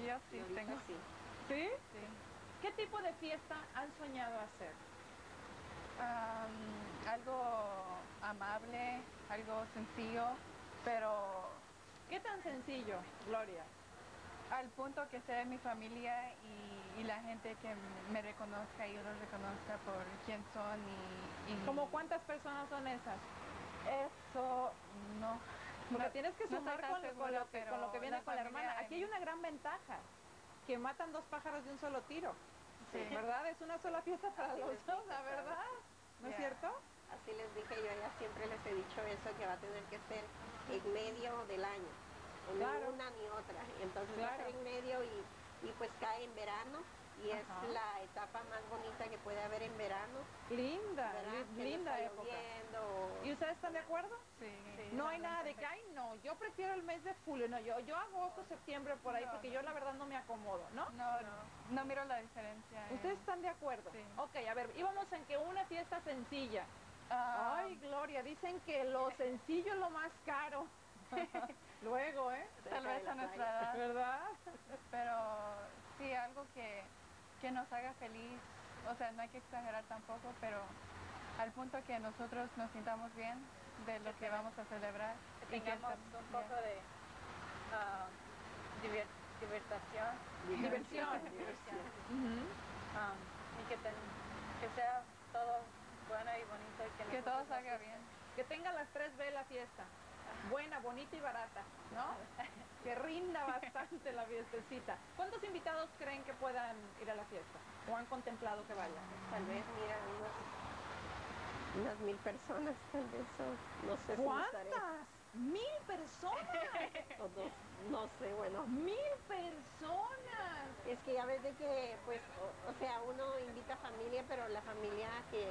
Yo sí Y ahorita tengo. sí. ¿Sí? Sí. ¿Qué tipo de fiesta han soñado hacer? Algo amable, algo sencillo, pero ¿Qué tan sencillo, Gloria? al punto que sea mi familia y la gente que me reconozca y yo los reconozca por quién son y ¿Cómo cuántas personas son esas? eso no. Porque no- tienes que no sumar estoy tan con segura, lo que, con lo que pero viene con la hermana. familia Aquí hay en- una gran ventaja, que matan dos pájaros de un solo tiro. Sí. ¿Verdad? Es una sola fiesta para Así los les dos, dije, la ¿sabes? verdad. ¿No es Ya. cierto? Así les dije, yo ya siempre les he dicho eso, que va a tener que ser en medio del año, o ni Claro. una ni otra. Entonces va a Claro. ser en medio y pues cae en verano y es Ajá. la etapa más bonita que puede haber en verano, Linda, ¿verdad? Que linda no está época. lloviendo. ¿Y ustedes están de acuerdo? Sí. No hay nada de que, ay, no, yo prefiero el mes de julio, no, yo agosto, septiembre, por ahí, No, porque no. yo la verdad no me acomodo, ¿no? No miro la diferencia. ¿Ustedes están de acuerdo? Sí. Ok, a ver, íbamos en que una fiesta sencilla. Ah, Ay, Gloria, dicen que lo sencillo es lo más caro. Luego, ¿eh? tal vez a nuestra edad, ¿Verdad? pero sí, algo que nos haga feliz. O sea, no hay que exagerar tampoco, pero al punto que nosotros nos sintamos bien de lo que vamos a celebrar. Que y que tengamos estem- un poco de diversión. Diversión. Diversión. Ujú. Y que sea todo bueno y bonito y que todo nosotros nos salga guste. bien. Que tenga las 3B la fiesta. Buena, bonita y barata, ¿no? Que rinda bastante la fiestecita. ¿Cuántos invitados creen que puedan ir a la fiesta? ¿O han contemplado que vayan? Tal vez, mira, unas 1000 personas, tal vez, o no sé si estaré, ¿Cuántas? ¡1000 personas! o dos, no sé, bueno. ¡1000 personas! Es que ya ves de que, pues, o sea, uno invita familia, pero la familia que,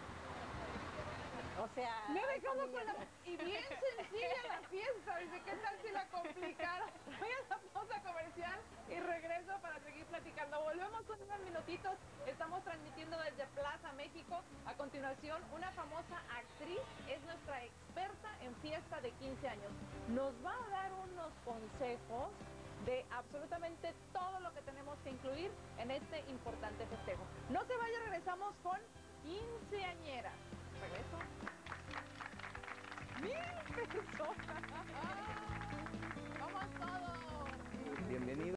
o sea... Me hay dejamos con familias- la... Y bien sencilla la fiesta. Dice, ¿qué tal si la complicaron? Voy a la pausa comercial y regreso para seguir platicando. Volvemos con unos minutitos. Estamos transmitiendo desde Plaza México. A continuación, una famosa actriz es nuestra experta en fiesta de 15 años. Nos va a dar unos consejos de absolutamente todo lo que tenemos que incluir en este importante festejo. No se vaya, regresamos con quinceañeras. Regreso. 1000 personas. ¡Vamos todos! Bienvenido.